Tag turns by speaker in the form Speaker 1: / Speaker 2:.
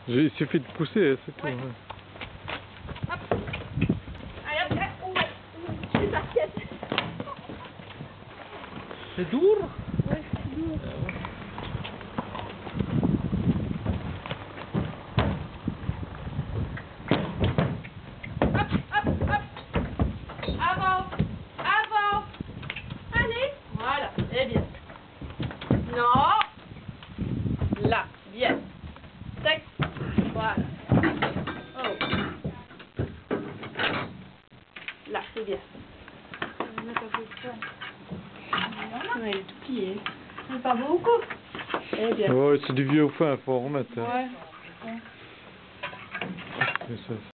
Speaker 1: Il suffit de pousser, c'est tout.
Speaker 2: Ouais.
Speaker 1: Ouais.
Speaker 2: Hop. Allez hop, là. Ouh, ouais. Je suis partie.
Speaker 3: C'est dur?
Speaker 2: Ouais, c'est dur. Hop, hop, hop. Avant. Avant. Allez. Voilà. Eh bien. Non. Là. Bien. Tac. Voilà. Oh. Là, c'est bien. Je vais mettre un peu de poids. Ouais, il est tout plié. Mais pas beaucoup. Eh bien.
Speaker 1: Ouais, c'est du vieux au fin, faut en remettre. Hein.
Speaker 2: Ouais.
Speaker 1: C'est ça.